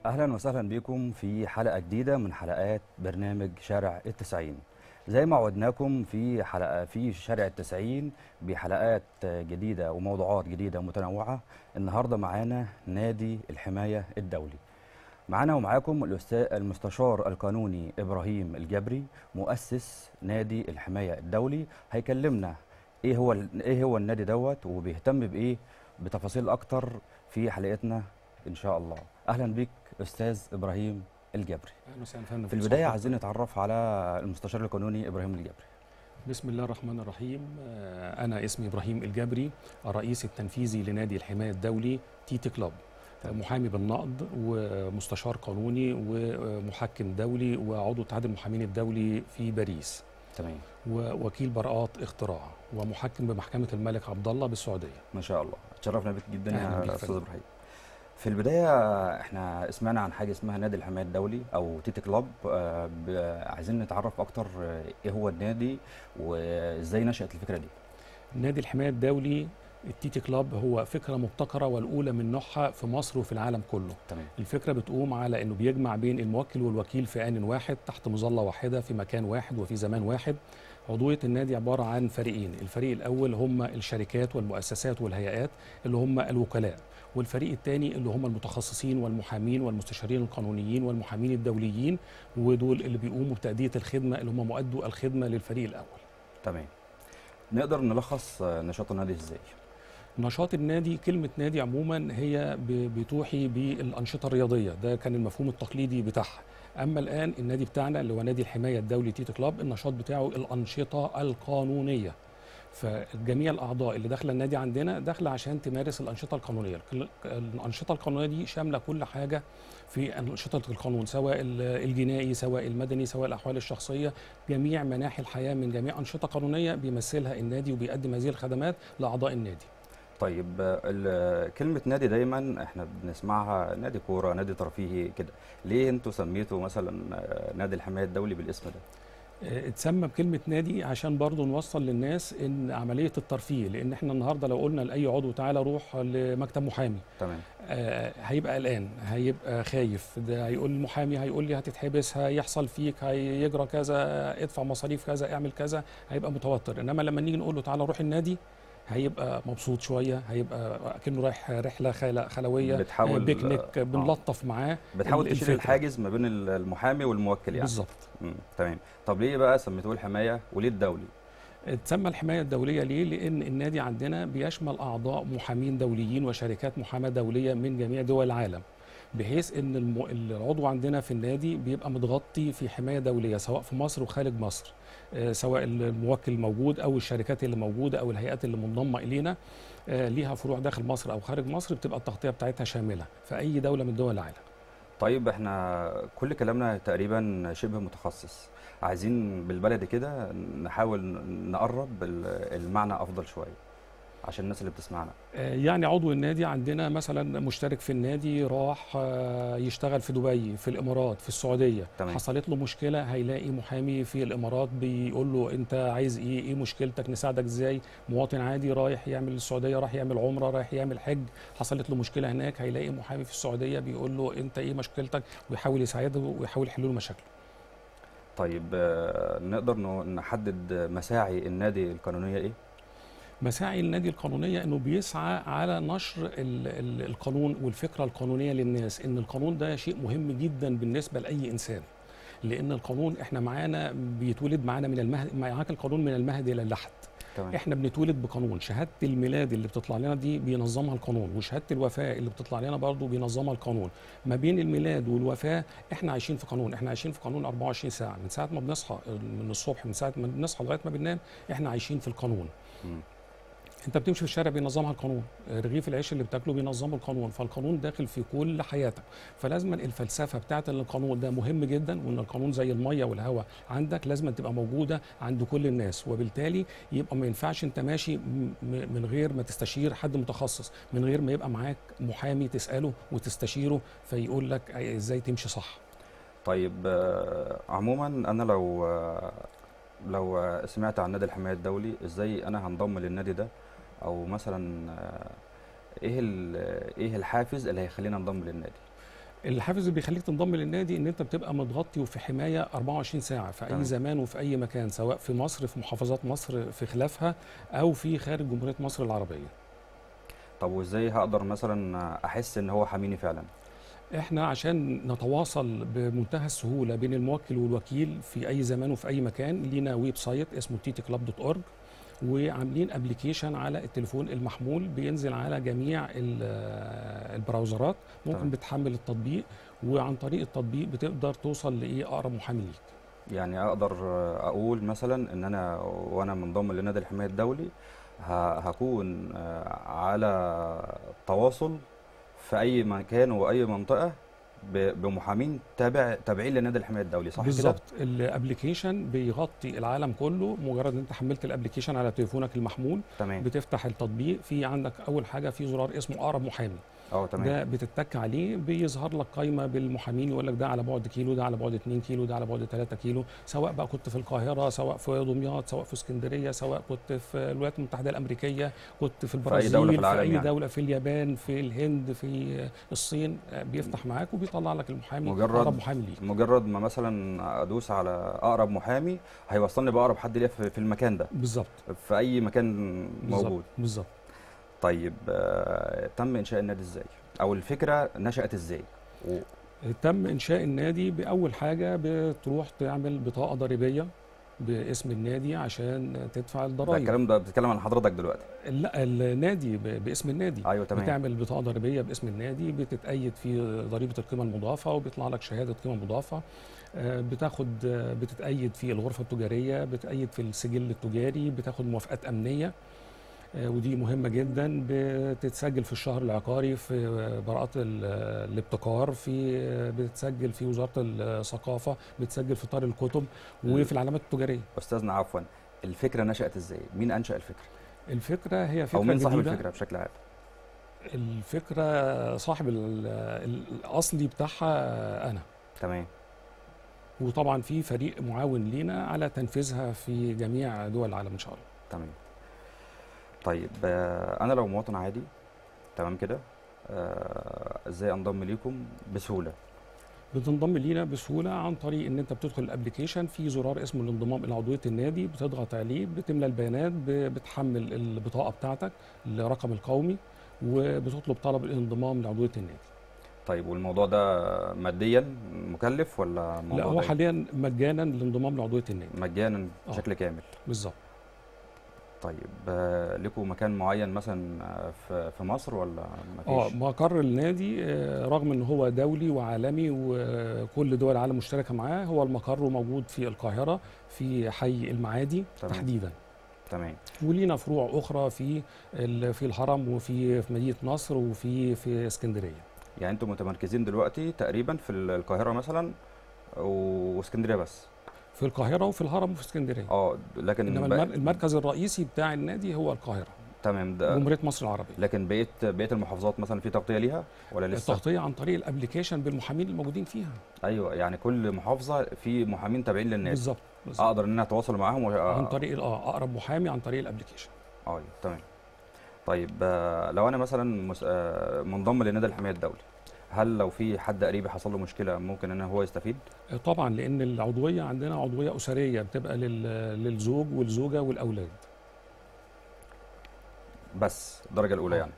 أهلا وسهلا بكم في حلقة جديدة من حلقات برنامج شارع التسعين. زي ما عودناكم في حلقة في شارع التسعين بحلقات جديدة وموضوعات جديدة متنوعة. النهاردة معانا نادي الحماية الدولي. معانا ومعاكم المستشار القانوني إبراهيم الجبري، مؤسس نادي الحماية الدولي. هيكلمنا إيه هو النادي دوت وبيهتم بإيه بتفاصيل أكتر في حلقتنا إن شاء الله. أهلا بك أستاذ إبراهيم الجبري. اهلا وسهلا فندم في في البداية صحبتك. عايزين نتعرف على المستشار القانوني إبراهيم الجبري. بسم الله الرحمن الرحيم. انا اسمي ابراهيم الجبري، الرئيس التنفيذي لنادي الحمايه الدولي تيتي كلوب. تمام. محامي بالنقض ومستشار قانوني ومحكم دولي وعضو اتحاد المحامين الدولي في باريس، تمام. ووكيل براءات اختراع ومحكم بمحكمه الملك عبد الله بالسعوديه. ما شاء الله، اتشرفنا بك جدا أهلاً بك يا أستاذ فندم. إبراهيم. في البداية احنا سمعنا عن حاجة اسمها نادي الحماية الدولي أو تيتي كلوب. عايزين نتعرف أكتر إيه هو النادي وإزاي نشأت الفكرة دي. نادي الحمايه الدولي التيتي كلاب هو فكرة مبتكرة والأولى من نوعها في مصر وفي العالم كله. تمام. الفكرة بتقوم على أنه بيجمع بين الموكل والوكيل في آن واحد تحت مظلة واحدة في مكان واحد وفي زمان واحد. عضوية النادي عبارة عن فريقين، الفريق الأول هم الشركات والمؤسسات والهيئات اللي هم الوكلاء، والفريق الثاني اللي هم المتخصصين والمحامين والمستشارين القانونيين والمحامين الدوليين، ودول اللي بيقوموا بتأدية الخدمة اللي هم مؤدوا الخدمة للفريق الأول. تمام. نقدر نلخص نشاط النادي إزاي؟ نشاط النادي، كلمة نادي عموما هي بتوحي بالأنشطة الرياضية، ده كان المفهوم التقليدي بتاعها. أما الآن النادي بتاعنا اللي هو نادي الحماية الدولي تيتي كلاب، النشاط بتاعه الأنشطة القانونية. فجميع الأعضاء اللي داخلة النادي عندنا داخلة عشان تمارس الأنشطة القانونية. الأنشطة القانونية دي شاملة كل حاجة في أنشطة القانون، سواء الجنائي سواء المدني سواء الأحوال الشخصية. جميع مناحي الحياة من جميع أنشطة قانونية بيمثلها النادي وبيقدم هذه الخدمات لأعضاء النادي. طيب، كلمة نادي دايما احنا بنسمعها نادي كورة، نادي ترفيهي كده. ليه انتوا سميتوا مثلا نادي الحماية الدولي بالاسم ده؟ اتسمى بكلمة نادي عشان برضو نوصل للناس ان عملية الترفيه، لان احنا النهاردة لو قلنا لأي عضو تعالى روح لمكتب محامي، تمام. هيبقى قلقان، هيبقى خايف، ده هيقول المحامي هيقول لي هتتحبس، هيحصل فيك، هيجرى كذا، ادفع مصاريف كذا، اعمل كذا، هيبقى متوتر. انما لما نيجي نقول له تعالى روح النادي هيبقى مبسوط شوية، هيبقى كأنه رايح رحلة خلوية، بتحاول بيكنيك، بنلطف معاه بتحاول تشيل الفكرة. الحاجز ما بين المحامي والموكل يعني. بالظبط. تمام. طب ليه بقى سميتوه الحماية وليه الدولي؟ اتسمى الحماية الدولية ليه؟ لأن النادي عندنا بيشمل أعضاء محامين دوليين وشركات محاماة دولية من جميع دول العالم، بحيث أن العضو عندنا في النادي بيبقى متغطي في حماية دولية سواء في مصر وخارج مصر، سواء الموكل موجود أو الشركات اللي موجودة أو الهيئات اللي منضمة إلينا ليها فروع داخل مصر أو خارج مصر، بتبقى التغطية بتاعتها شاملة في أي دولة من دول العالم. طيب، احنا كل كلامنا تقريبا شبه متخصص. عايزين بالبلدي كده نحاول نقرب المعنى افضل شوية عشان الناس اللي بتسمعنا. يعني عضو النادي عندنا مثلا مشترك في النادي راح يشتغل في دبي، في الامارات، في السعوديه، تمام. حصلت له مشكله هيلاقي محامي في الامارات بيقول له انت عايز ايه مشكلتك، نساعدك ازاي. مواطن عادي رايح يعمل السعوديه، راح يعمل عمره، رايح يعمل حج، حصلت له مشكله هناك، هيلاقي محامي في السعوديه بيقول له انت ايه مشكلتك، ويحاول يساعده ويحاول يحل له مشاكله. طيب، نقدر نحدد مساعي النادي القانونية ايه؟ مساعي النادي القانونية أنه بيسعى على نشر القانون والفكرة القانونية للناس، أن القانون ده شيء مهم جدا بالنسبة لأي إنسان، لأن القانون إحنا معانا بيتولد معانا من المهد، معاك القانون من المهد إلى اللحد. تمام. احنا بنتولد بقانون، شهاده الميلاد اللي بتطلع لنا دي بينظمها القانون، وشهاده الوفاه اللي بتطلع لنا برضو بينظمها القانون. ما بين الميلاد والوفاه احنا عايشين في قانون، احنا عايشين في قانون 24 ساعه، من ساعه ما بنصحى من الصبح، من ساعه ما بنصحى لغايه ما بننام احنا عايشين في القانون. مم. انت بتمشي في الشارع بينظمها القانون، رغيف العيش اللي بتاكله بينظمه القانون، فالقانون داخل في كل حياتك. فلازم الفلسفه بتاعت ان القانون ده مهم جدا، وان القانون زي الميه والهواء عندك لازم تبقى موجوده عند كل الناس، وبالتالي يبقى ما ينفعش انت ماشي من غير ما تستشير حد متخصص، من غير ما يبقى معاك محامي تساله وتستشيره فيقول لك ازاي تمشي صح. طيب، عموما انا لو سمعت عن نادي الحماية الدولي، ازاي انا هنضم للنادي ده؟ او مثلا ايه الحافز اللي هيخلينا ننضم للنادي؟ الحافز اللي بيخليك تنضم للنادي ان انت بتبقى متغطي وفي حمايه 24 ساعه في تمام. اي زمان وفي اي مكان، سواء في مصر، في محافظات مصر في خلافها، او في خارج جمهوريه مصر العربيه. طب وازاي هقدر مثلا احس ان هو حاميني فعلا؟ احنا عشان نتواصل بمنتهى السهوله بين الموكل والوكيل في اي زمان وفي اي مكان، لينا ويب سايت اسمه ttclub.org، وعاملين ابلكيشن على التليفون المحمول بينزل على جميع البراوزرات. ممكن تمام. بتحمل التطبيق، وعن طريق التطبيق بتقدر توصل لايه اقرب محامي ليك. يعني اقدر اقول مثلا ان انا وانا منضم لنادي الحماية الدولي هكون على تواصل في اي مكان واي منطقة بمحامين تابعين لنادي الحماية الدولي، صح كده؟ بالظبط، الابلكيشن بيغطي العالم كله. مجرد ان انت حملت الابلكيشن على تليفونك المحمول، تمام. بتفتح التطبيق، في عندك اول حاجه في زرار اسمه اقرب محامي. تمام. ده بتتك عليه بيظهر لك قائمه بالمحامين، يقول لك ده على بعد كيلو، ده على بعد 2 كيلو، ده على بعد 3 كيلو، سواء بقى كنت في القاهره، سواء في دمياط، سواء في اسكندريه، سواء كنت في الولايات المتحده الامريكيه، كنت في في اي دولة في البرازيل، في العالم اي يعني. دوله، في اليابان، في الهند، في الصين، بيفتح معاك وبيطلع لك المحامي اقرب مجرد محامي ليك. مجرد ما مثلا ادوس على اقرب محامي هيوصلني باقرب حد ليا في المكان ده، بالظبط. في اي مكان بالظبط. موجود. بالظبط. طيب تم انشاء النادي ازاي، او الفكره نشأت ازاي؟ و... تم انشاء النادي باول حاجه بتروح تعمل بطاقه ضريبيه باسم النادي عشان تدفع ده الضرائب. الكلام ده بتتكلم عن حضرتك دلوقتي؟ لا، النادي باسم النادي. ايوه تمام. بتعمل بطاقه ضريبيه باسم النادي، بتتأيد في ضريبه القيمه المضافه، وبيطلع لك شهاده قيمه مضافه. بتتأيد في الغرفه التجاريه، بتتأيد في السجل التجاري، بتاخد موافقات امنيه، ودي مهمة جدا. بتتسجل في الشهر العقاري، في براءة الابتكار، بتتسجل في وزارة الثقافة، بتسجل في دار الكتب، وفي العلامات التجارية. استاذنا عفوا، الفكره نشأت ازاي؟ مين انشأ الفكره؟ الفكرة هي فكرة او مين صاحب جديدة. الفكره بشكل عام؟ الفكرة صاحب الأصلي بتاعها أنا. تمام. وطبعا في فريق معاون لينا على تنفيذها في جميع دول العالم إن شاء الله. تمام. طيب انا لو مواطن عادي، تمام كده، ازاي انضم ليكم بسهوله؟ بتنضم لينا بسهوله عن طريق ان انت بتدخل الابلكيشن، في زرار اسمه الانضمام الى عضويه النادي، بتضغط عليه، بتملى البيانات، بتحمل البطاقه بتاعتك، الرقم القومي، وبتطلب طلب الانضمام لعضويه النادي. طيب والموضوع ده ماديا مكلف ولا لا، موضوع هو حاليا مجانا الانضمام لعضويه النادي. مجانا بشكل كامل؟ بالظبط. طيب لكم مكان معين مثلا في مصر ولا مفيش؟ مقر النادي رغم ان هو دولي وعالمي وكل دول العالم مشتركه معاه، هو المقر موجود في القاهره في حي المعادي. تمام. تحديدا. تمام. ولينا فروع اخرى في الهرم، وفي مدينه نصر، وفي اسكندريه. يعني انتم متمركزين دلوقتي تقريبا في القاهره مثلا واسكندريه بس؟ في القاهره وفي الهرم وفي اسكندريه. لكن انما المركز الرئيسي بتاع النادي هو القاهره. تمام. ده جمهوريه مصر العربيه. لكن بقيه المحافظات مثلا في تغطيه ليها ولا لسه؟ التغطيه عن طريق الابلكيشن بالمحامين الموجودين فيها. ايوه، يعني كل محافظه في محامين تابعين للنادي. بالظبط. اقدر ان انا اتواصل معاهم عن طريق اقرب محامي عن طريق الابلكيشن. تمام. طيب لو انا مثلا منضم لنادي الحماية الدولي، هل لو في حد قريبي حصل له مشكله ممكن ان هو يستفيد؟ طبعا، لان العضويه عندنا عضويه اسريه، بتبقى للزوج والزوجه والاولاد. بس الدرجه الاولى يعني.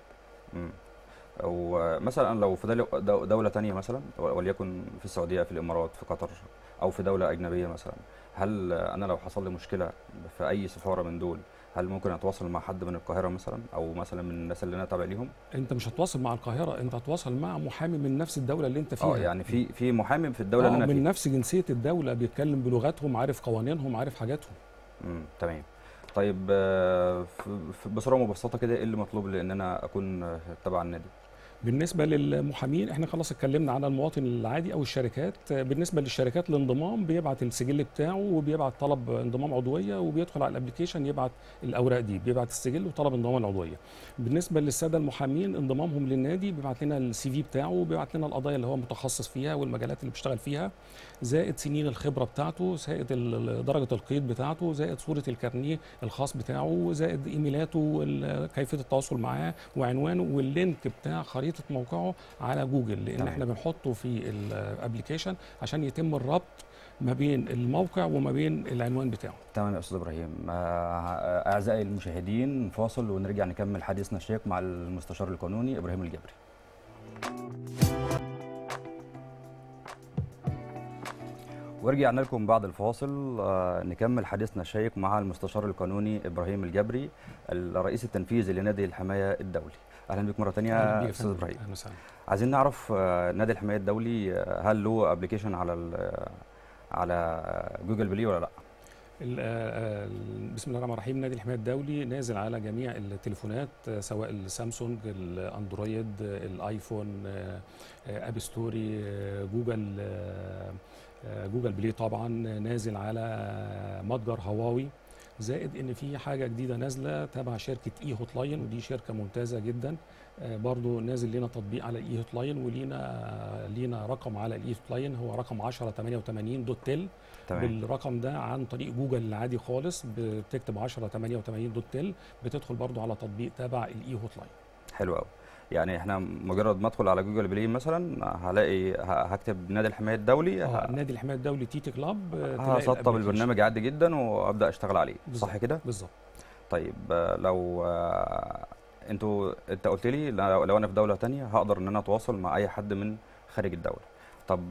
ومثلا لو في دوله تانية مثلا، وليكن في السعوديه، في الامارات، في قطر، او في دوله اجنبيه مثلا، هل انا لو حصل لي مشكله في اي سفاره من دول، هل ممكن اتواصل مع حد من القاهره مثلا، او مثلا من الناس اللي انا تابع ليهم؟ انت مش هتواصل مع القاهره، انت هتواصل مع محامي من نفس الدوله اللي انت فيها. يعني في محامي في الدوله اللي انا من فيها، نفس جنسيه الدوله، بيتكلم بلغتهم، عارف قوانينهم، عارف حاجاتهم. تمام. طيب بصوره مبسطه كده، ايه اللي مطلوب لان انا اكون تبع النادي؟ بالنسبه للمحامين، احنا خلاص اتكلمنا على المواطن العادي او الشركات. بالنسبه للشركات، الانضمام بيبعت السجل بتاعه، وبيبعت طلب انضمام عضويه، وبيدخل على الابلكيشن يبعت الاوراق دي، بيبعت السجل وطلب انضمام العضويه. بالنسبه للساده المحامين، انضمامهم للنادي بيبعت لنا السي في بتاعه، وبيبعت لنا القضايا اللي هو متخصص فيها والمجالات اللي بيشتغل فيها، زائد سنين الخبره بتاعته، زائد درجه القيد بتاعته، زائد صوره الكارنيه الخاص بتاعه، زائد ايميلاته وكيفيه التواصل معاه وعنوانه، واللينك بتاع خريطه خريطه موقعه على جوجل، لان تمام. احنا بنحطه في الابلكيشن عشان يتم الربط ما بين الموقع وما بين العنوان بتاعه. تمام يا استاذ ابراهيم. اعزائي المشاهدين، فاصل ونرجع نكمل حديثنا الشيق مع المستشار القانوني ابراهيم الجبري. ورجعنا لكم بعد الفاصل نكمل حديثنا الشيق مع المستشار القانوني ابراهيم الجبري، الرئيس التنفيذي لنادي الحمايه الدولي. اهلا بك مره ثانيه يا استاذ ابراهيم. اهلا وسهلا. عايزين نعرف نادي الحمايه الدولي هل له ابلكيشن على جوجل بلاي ولا لا؟ بسم الله الرحمن الرحيم. نادي الحمايه الدولي نازل على جميع التليفونات، سواء السامسونج، الاندرويد، الايفون، اب ستوري، جوجل بلاي طبعا، نازل على متجر هواوي. زائد ان في حاجه جديده نازله تبع شركه اي هوت لاين، ودي شركه ممتازه جدا. برضو نازل لنا تطبيق على الاي هوت لاين، ولينا رقم على الاي هوت لاين هو رقم 1088.tel. بالرقم ده عن طريق جوجل العادي خالص بتكتب 1088.tel، بتدخل برضو على تطبيق تبع الاي هوت لاين. حلو قوي. يعني احنا مجرد ما ادخل على جوجل بلاي مثلا هلاقي هكتب نادي الحمايه الدولي، نادي الحمايه الدولي تي تي كلاب، هسطب البرنامج عادي جدا وابدا اشتغل عليه، صح كده؟ بالظبط. طيب لو انت قلت لي لو انا في دوله ثانيه هقدر ان انا اتواصل مع اي حد من خارج الدوله. طب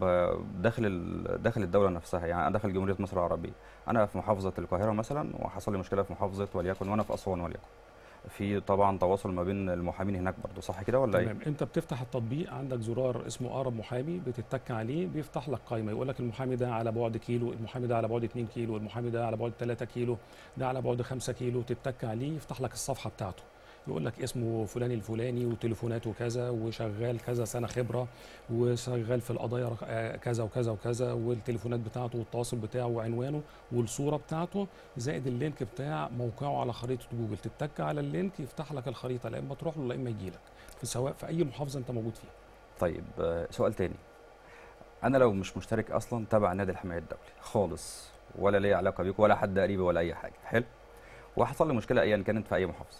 داخل الدوله نفسها، يعني انا داخل جمهوريه مصر العربيه، انا في محافظه القاهره مثلا وحصل لي مشكله في محافظه وليكن، وانا في اسوان وليكن، في طبعا تواصل ما بين المحامين هناك برضه، صح كده ولا ايه؟ تمام. انت بتفتح التطبيق، عندك زرار اسمه اقرب محامي، بتتك عليه بيفتح لك قائمه يقول لك المحامي ده على بعد كيلو، المحامي ده على بعد 2 كيلو، المحامي ده على بعد 3 كيلو، ده على بعد 5 كيلو. تتك عليه يفتح لك الصفحه بتاعته، يقول لك اسمه فلان الفلاني وتليفوناته كذا وشغال كذا سنه خبره وشغال في القضايا كذا وكذا وكذا، والتليفونات بتاعته والتواصل بتاعه وعنوانه والصوره بتاعته، زائد اللينك بتاع موقعه على خريطه جوجل. تتك على اللينك يفتح لك الخريطه، لا اما تروح له لا اما يجي لك، سواء في اي محافظه انت موجود فيها. طيب سؤال تاني، انا لو مش مشترك اصلا تبع نادي الحمايه الدولي خالص، ولا ليا علاقه بيك ولا حد قريبي ولا اي حاجه، حلو، وحصل لي مشكله ايا كانت في اي محافظه،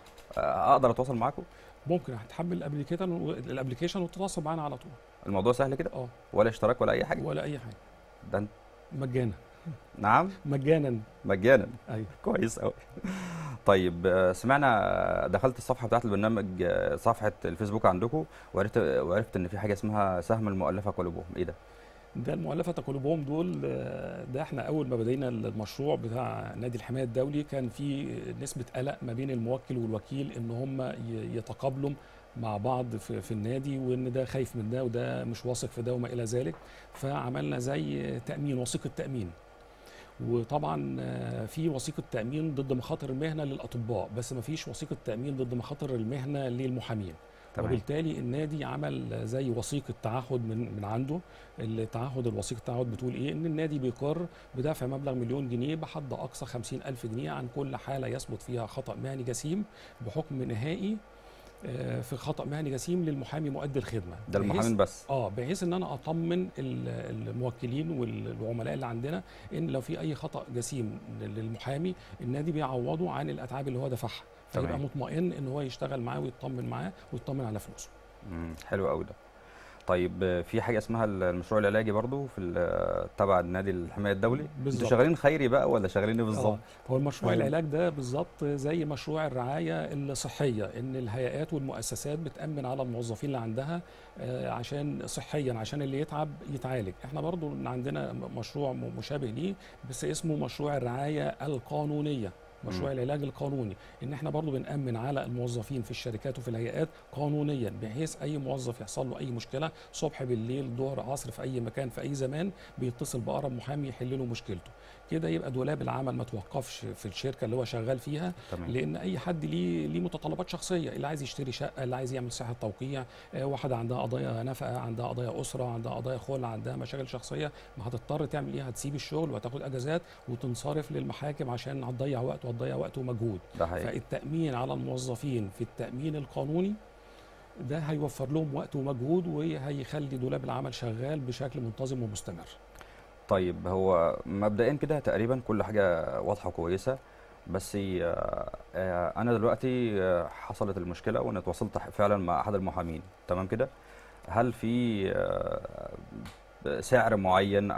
اقدر اتواصل معاكم؟ ممكن هتحمل الابلكيشن وتتواصل معانا على طول. الموضوع سهل كده؟ ولا اشتراك ولا اي حاجه؟ ولا اي حاجه. ده مجانا. نعم؟ مجانا. ايوه كويس قوي. طيب سمعنا، دخلت الصفحه بتاعت البرنامج، صفحه الفيسبوك عندكم، وعرفت ان في حاجه اسمها سهم المؤلفه قلوبهم، ايه ده؟ ده المؤلفة قلوبهم دول، ده احنا اول ما بدينا المشروع بتاع نادي الحماية الدولي كان في نسبة قلق ما بين الموكل والوكيل ان هم يتقابلوا مع بعض في النادي، وان ده خايف من ده وده مش واثق في ده وما الى ذلك. فعملنا زي تأمين، وثيقة تأمين. وطبعا في وثيقة تأمين ضد مخاطر المهنة للأطباء، بس ما فيش وثيقة تأمين ضد مخاطر المهنة للمحامين. وبالتالي النادي عمل زي وثيقه تعهد من عنده. الوثيقه التعهد بتقول ايه؟ ان النادي بيقر بدفع مبلغ 1,000,000 جنيه بحد اقصى 50,000 جنيه عن كل حاله يثبت فيها خطا مهني جسيم بحكم نهائي في خطا مهني جسيم للمحامي مؤدي الخدمه. ده المحامين بس؟ بحيث ان انا اطمن الموكلين والعملاء اللي عندنا ان لو في اي خطا جسيم للمحامي النادي بيعوضه عن الاتعاب اللي هو دفعها، فيبقى مطمئن ان هو يشتغل معاه ويطمن معاه ويطمن على فلوسه. حلو قوي ده. طيب في حاجه اسمها المشروع العلاجي برضو في تبع النادي الحمايه الدولي؟ انتوا شغالين خيري بقى ولا شغالين ايه بالظبط؟ هو المشروع العلاج ده بالظبط زي مشروع الرعايه الصحيه، ان الهيئات والمؤسسات بتامن على الموظفين اللي عندها عشان صحيا، عشان اللي يتعب يتعالج. احنا برضو عندنا مشروع مشابه ليه بس اسمه مشروع الرعايه القانونيه، مشروع العلاج القانوني، ان احنا برضو بنأمن على الموظفين في الشركات وفي الهيئات قانونيا، بحيث اي موظف يحصل له اي مشكله صبح بالليل ظهر عصر في اي مكان في اي زمان بيتصل بأقرب محامي يحل له مشكلته. كده يبقى دولاب العمل ما توقفش في الشركه اللي هو شغال فيها. لان اي حد ليه متطلبات شخصيه، اللي عايز يشتري شقه، اللي عايز يعمل صحه توقيع، واحده عندها قضايا نفقه، عندها قضايا اسره، عندها قضايا خلع، عندها مشاكل شخصيه، ما هتضطر تعمل ايه؟ هتسيب الشغل وهتاخد اجازات وتنصرف للمحاكم عشان هتضيع وقت ومجهود. فالتأمين على الموظفين في التأمين القانوني ده هيوفر لهم وقت ومجهود وهيخلي دولاب العمل شغال بشكل منتظم ومستمر. طيب هو مبدئيا كده تقريبا كل حاجه واضحه وكويسه، بس انا دلوقتي حصلت المشكله وانا اتواصلت فعلا مع احد المحامين، تمام كده. هل في سعر معين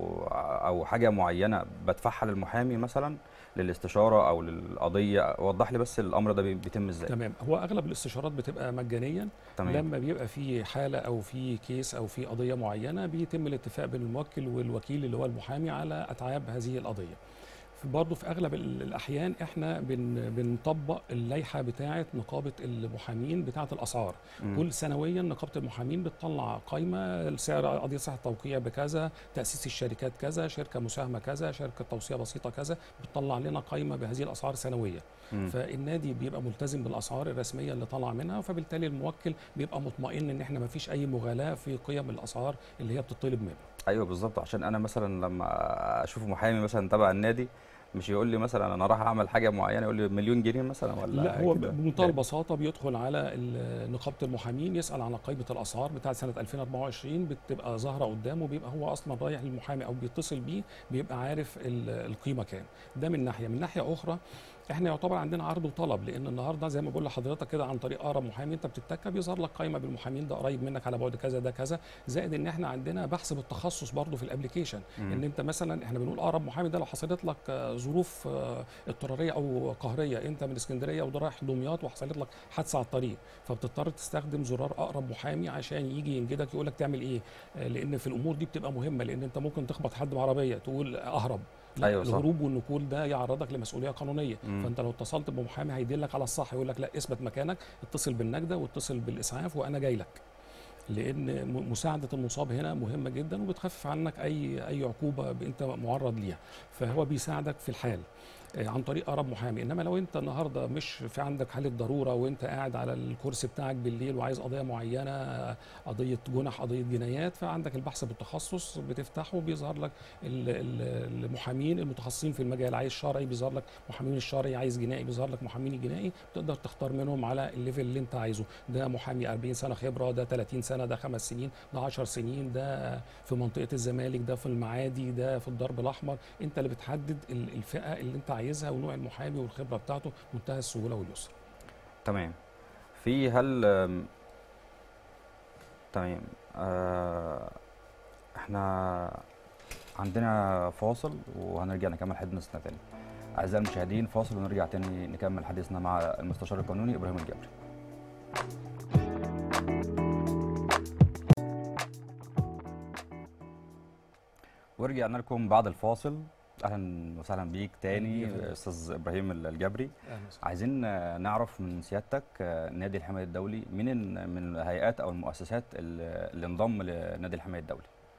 او حاجه معينه بدفعها للمحامي مثلا للاستشاره او للقضيه؟ وضح لي بس الامر ده بيتم ازاي. تمام. هو اغلب الاستشارات بتبقى مجانيا. تمام. لما بيبقى في حاله او في كيس او في قضيه معينه بيتم الاتفاق بين الموكل والوكيل اللي هو المحامي على اتعاب هذه القضيه. برضه في اغلب الاحيان احنا بنطبق اللائحه بتاعه نقابه المحامين بتاعه الاسعار. مم. كل سنويا نقابه المحامين بتطلع قائمه السعر قضيه صحه توقيع بكذا، تاسيس الشركات كذا، شركه مساهمه كذا، شركه توصيه بسيطه كذا، بتطلع لنا قائمه بهذه الاسعار سنويه. مم. فالنادي بيبقى ملتزم بالاسعار الرسميه اللي طالعه منها، فبالتالي الموكل بيبقى مطمئن ان احنا ما فيش اي مغالاه في قيم الاسعار اللي هي بتطلب منه. ايوه بالظبط، عشان انا مثلا لما اشوف محامي مثلا تبع النادي مش يقول لي مثلا انا راح اعمل حاجه معينه يقول لي مليون جنيه مثلا لا، ولا هو كده. بمنتهى البساطه بيدخل على نقابه المحامين يسال عن قائمه الاسعار بتاعه سنه 2024، بتبقى ظاهره قدامه، بيبقى هو اصلا رايح للمحامي او بيتصل بيه بيبقى عارف القيمه كام. ده من ناحيه. من ناحيه اخرى احنا يعتبر عندنا عرض وطلب، لان النهارده زي ما بقول لحضرتك كده عن طريق اقرب محامي انت بتتكى بيظهر لك قائمه بالمحامين ده قريب منك على بعد كذا ده كذا، زائد ان احنا عندنا بحث بالتخصص برضه في الابلكيشن. ان انت مثلا احنا بنقول اقرب محامي ده لو حصلت لك ظروف اضطراريه او قهريه، انت من اسكندريه وده رايح دمياط وحصلت لك حادثه على الطريق، فبتضطر تستخدم زرار اقرب محامي عشان يجي ينجدك يقول لك تعمل ايه. لان في الامور دي بتبقى مهمه، لان انت ممكن تخبط حد بعربيه تقول اهرب، لا، ايوه صح. الهروب والنقول ده يعرضك لمسؤوليه قانونيه. فانت لو اتصلت بمحامي هيدلك على الصح، يقول لك لا اثبت مكانك، اتصل بالنجده واتصل بالاسعاف وانا جاي لك. لان مساعده المصاب هنا مهمه جدا وبتخفف عنك اي عقوبه انت معرض ليها، فهو بيساعدك في الحال عن طريق اقرب محامي. انما لو انت النهارده مش في عندك حاله ضروره وانت قاعد على الكرسي بتاعك بالليل وعايز قضيه معينه، قضيه جنح، قضيه جنايات، فعندك البحث بالتخصص بتفتحه بيظهر لك المحامين المتخصصين في المجال. عايز شرعي بيظهر لك محامين الشرعي، عايز جنائي بيظهر لك محامين الجنائي، تقدر تختار منهم على الليفل اللي انت عايزه. ده محامي 40 سنه خبره، ده 30 سنه، ده 5 سنين، ده 10 سنين، ده في منطقه الزمالك، ده في المعادي، ده في الدرب الاحمر. انت اللي بتحدد الفئه اللي انت عايزها ونوع المحامي والخبره بتاعته، منتهى السهوله واليسر. تمام. في هل تمام. احنا عندنا فاصل وهنرجع نكمل حديثنا تاني. اعزائي المشاهدين، فاصل ونرجع تاني نكمل حديثنا مع المستشار القانوني ابراهيم الجبري. ورجعنا لكم بعد الفاصل. اهلا وسهلا بيك تاني استاذ ابراهيم الجبري. عايزين نعرف من سيادتك نادي الحماية الدولي من الهيئات او المؤسسات اللي انضم لنادي الحماية الدولي.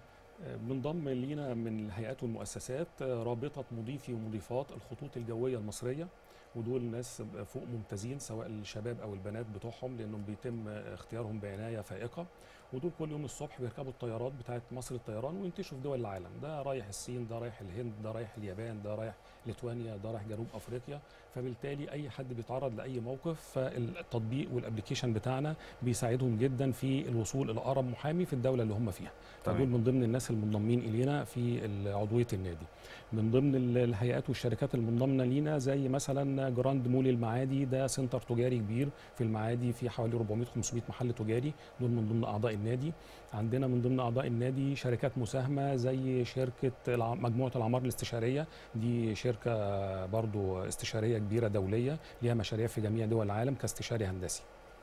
بنضم لينا من الهيئات والمؤسسات رابطه مضيفي ومضيفات الخطوط الجويه المصريه، ودول ناس فوق ممتازين سواء الشباب او البنات بتوعهم، لانهم بيتم اختيارهم بعنايه فائقه. ودول كل يوم الصبح بيركبوا الطيارات بتاعت مصر الطيران وينتشروا في دول العالم. ده رايح الصين، ده رايح الهند، ده رايح اليابان، ده رايح ليتوانيا، ده رايح جنوب افريقيا. فبالتالي اي حد بيتعرض لاي موقف فالتطبيق والابلكيشن بتاعنا بيساعدهم جدا في الوصول الى اقرب محامي في الدوله اللي هم فيها. فدول من ضمن الناس المنضمين الينا في عضويه النادي. من ضمن الهيئات والشركات المنضمه لينا زي مثلا جراند مول المعادي، ده سنتر تجاري كبير في المعادي، في حوالي 400-500 محل تجاري، دول من ضمن اعضاء النادي. عندنا من ضمن اعضاء النادي شركات مساهمه زي شركه مجموعه العمار الاستشاريه، دي شركه برضو استشاريه كبيره دوليه ليها مشاريع في جميع دول العالم كاستشاري هندسي.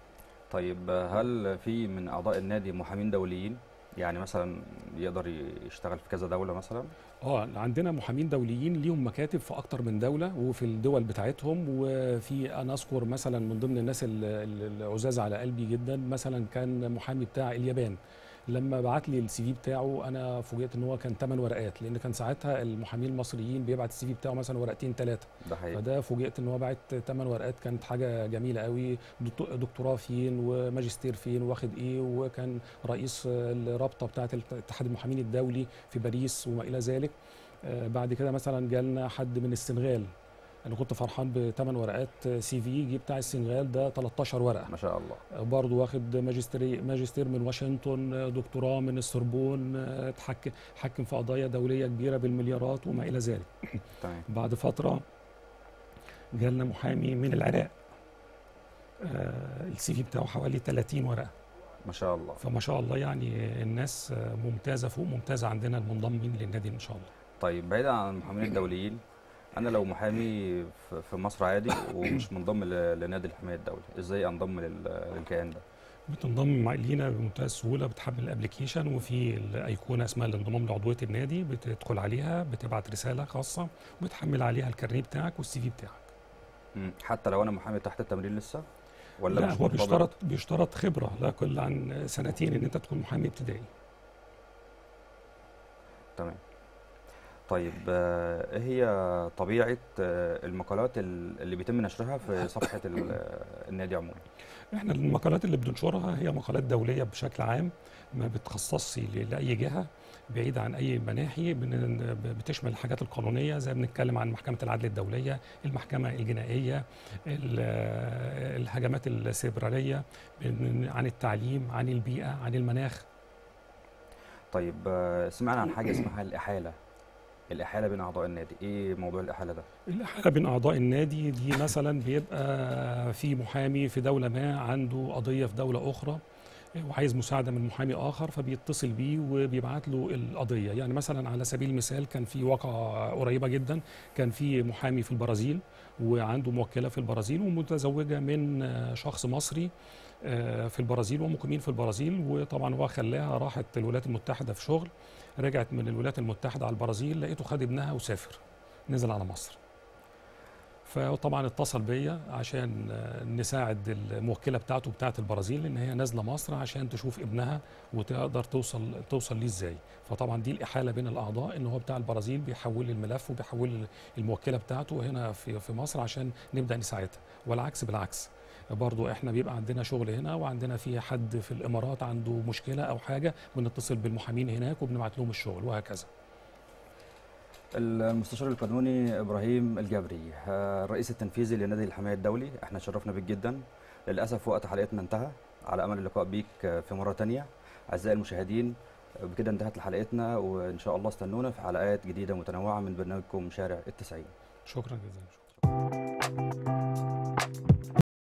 طيب هل في من اعضاء النادي محامين دوليين؟ يعني مثلا يقدر يشتغل في كذا دوله مثلا؟ عندنا محامين دوليين ليهم مكاتب في اكتر من دوله وفي الدول بتاعتهم. وفي انا اذكر مثلا من ضمن الناس العزاز على قلبي جدا مثلا كان محامي بتاع اليابان. لما بعت لي السي في بتاعه انا فوجئت ان هو كان 8 ورقات، لان كان ساعتها المحامين المصريين بيبعت السي في بتاعه مثلا ورقتين 3. ده حقيقي. فده فوجئت ان هو باعت 8 ورقات، كانت حاجه جميله قوي. دكتوراه فين وماجستير فين واخد ايه، وكان رئيس الرابطه بتاعه اتحاد المحامين الدولي في باريس وما الى ذلك. بعد كده مثلا جالنا حد من السنغال، انا كنت فرحان ب8 ورقات سي في. جه بتاع السنغال ده 13 ورقه ما شاء الله. برضه واخد ماجستير من واشنطن، دكتوراه من السوربون، حكم في قضايا دوليه كبيره بالمليارات وما الى ذلك. تمام. بعد فتره جالنا محامي من العراق، السي في بتاعه حوالي 30 ورقه. ما شاء الله. فما شاء الله يعني الناس ممتازه فوق ممتازه عندنا المنضمين للنادي ان شاء الله. طيب بعيدا عن المحامين الدوليين، انا لو محامي في مصر عادي ومش منضم لنادي الحمايه الدولي، ازاي انضم للكيان ده؟ بتنضم لينا بمنتهى السهوله، بتحمل الابلكيشن وفي الايقونه اسمها الانضمام لعضويه النادي، بتدخل عليها بتبعت رساله خاصه وبتحمل عليها الكارنيه بتاعك والسي في بتاعك. حتى لو انا محامي تحت التمرين لسه ولا لا، مش هو مرتبط؟ بيشترط خبره لا يقل عن سنتين ان انت تكون محامي ابتدائي. تمام. طيب ايه هي طبيعه المقالات اللي بيتم نشرها في صفحه النادي عموما؟ احنا المقالات اللي بننشرها هي مقالات دوليه بشكل عام، ما بتخصصش لاي جهه، بعيد عن اي مناحي، بتشمل الحاجات القانونيه زي بنتكلم عن محكمه العدل الدوليه، المحكمه الجنائيه، الهجمات السيبرانيه، عن التعليم، عن البيئه، عن المناخ. طيب سمعنا عن حاجه اسمها الإحالة بين أعضاء النادي، إيه موضوع الإحالة ده؟ الإحالة بين أعضاء النادي دي مثلا بيبقى في محامي في دولة ما عنده قضية في دولة أخرى وعايز مساعدة من محامي آخر، فبيتصل بيه وبيبعت له القضية. يعني مثلا على سبيل المثال كان في واقعة قريبة جدا، كان في محامي في البرازيل وعنده موكلة في البرازيل ومتزوجة من شخص مصري في البرازيل ومقيمين في البرازيل، وطبعا هو خلاها راحت الولايات المتحدة في شغل، رجعت من الولايات المتحدة على البرازيل لقيته خد ابنها وسافر نزل على مصر. فطبعا اتصل بيا عشان نساعد الموكله بتاعته بتاعه البرازيل ان هي نازله مصر عشان تشوف ابنها وتقدر توصل ليه ازاي. فطبعا دي الاحاله بين الاعضاء، ان هو بتاع البرازيل بيحول الملف وبيحول الموكله بتاعته هنا في مصر عشان نبدا نساعدها، والعكس بالعكس. برضو احنا بيبقى عندنا شغل هنا وعندنا في حد في الامارات عنده مشكله او حاجه، بنتصل بالمحامين هناك وبنبعت لهم الشغل وهكذا. المستشار القانوني إبراهيم الجبري، الرئيس التنفيذي لنادي الحماية الدولي، احنا شرفنا بيك جدا. للأسف وقت حلقتنا انتهى، على أمل اللقاء بيك في مرة تانية. أعزائي المشاهدين، بكده انتهت حلقتنا، وإن شاء الله استنونا في حلقات جديدة متنوعة من برنامجكم شارع التسعين. شكرا جزيلا.